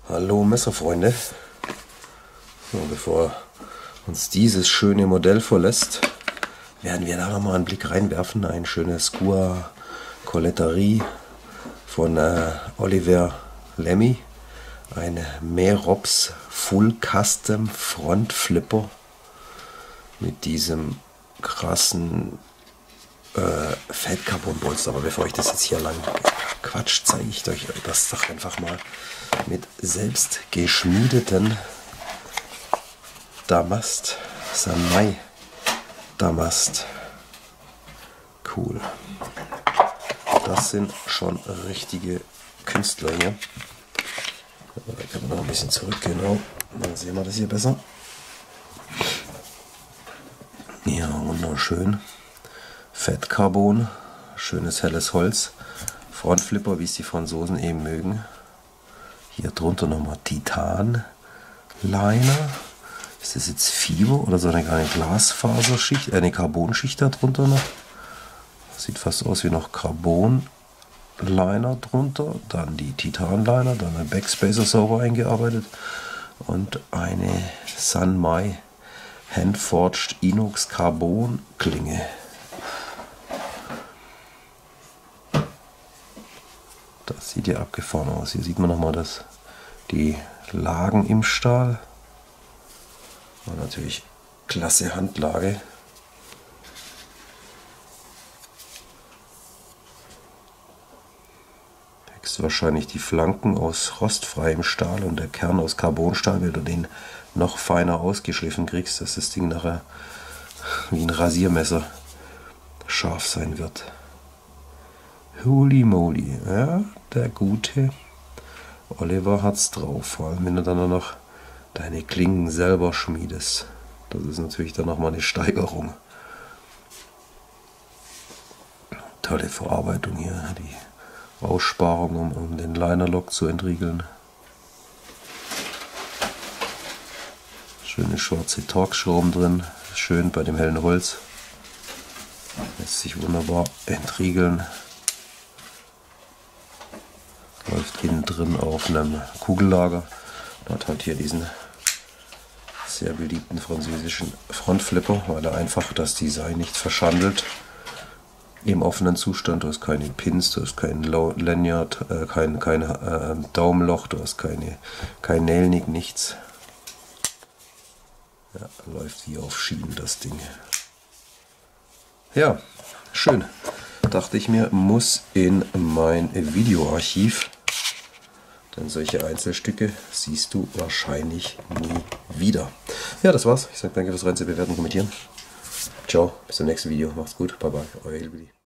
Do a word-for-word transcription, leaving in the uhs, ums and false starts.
Hallo Messerfreunde. So, bevor uns dieses schöne Modell verlässt, werden wir da nochmal einen Blick reinwerfen. Ein schönes Skua Coletterie von äh, Oliver Lemmy. Ein Merops Full Custom Front Flipper mit diesem krassen äh, Feldcarbon-Bolster. Aber bevor ich das jetzt hier lang quatsch, zeige ich euch das doch einfach mal mit selbst geschmiedeten Damast, Sanmai Damast. Cool. Das sind schon richtige Künstler hier. Da kann man noch ein bisschen zurück, genau. Dann sehen wir das hier besser. Ja, wunderschön. Fettcarbon, schönes helles Holz. Frontflipper, wie es die Franzosen eben mögen. Hier drunter nochmal Titan Liner. Ist das jetzt Fiber oder so eine kleine Glasfaserschicht, eine Carbonschicht da drunter noch? Sieht fast aus wie noch Carbon Liner drunter. Dann die Titan Liner, dann ein Backspacer sauber eingearbeitet und eine Sanmai Handforged Inox Carbon Klinge. Das sieht ja abgefahren aus. Hier sieht man nochmal das, die Lagen im Stahl. Und natürlich klasse Handlage. Wahrscheinlich die Flanken aus rostfreiem Stahl und der Kern aus Carbonstahl, weil du den noch feiner ausgeschliffen kriegst, dass das Ding nachher wie ein Rasiermesser scharf sein wird. Holy moly, ja, der gute Oliver hat's drauf, vor allem wenn du dann noch deine Klingen selber schmiedest. Das ist natürlich dann nochmal eine Steigerung. Tolle Verarbeitung hier, die Aussparung, um, um den Linerlock zu entriegeln. Schöne schwarze Torx-Schrauben drin, schön bei dem hellen Holz. Lässt sich wunderbar entriegeln. Läuft innen drin auf einem Kugellager. Und hat halt hier diesen sehr beliebten französischen Frontflipper, weil er einfach das Design nicht verschandelt. Im offenen Zustand, du hast keine Pins, du hast kein Lanyard, äh, kein, kein äh, Daumenloch, du hast keine, kein Nailnick, nichts. Ja, läuft wie auf Schienen das Ding. Ja, schön. Dachte ich mir, muss in mein Videoarchiv. Denn solche Einzelstücke siehst du wahrscheinlich nie wieder. Ja, das war's. Ich sage danke fürs Rein, bewerten, kommentieren. Ciao, bis zum nächsten Video. Macht's gut. Bye bye. Euer Hilbeli.